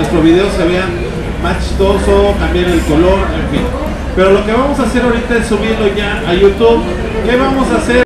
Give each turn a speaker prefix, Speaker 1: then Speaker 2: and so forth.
Speaker 1: nuestro video se vea más chistoso, cambiar el color, en fin. Pero lo que vamos a hacer ahorita es subirlo ya a YouTube. ¿Qué vamos a hacer?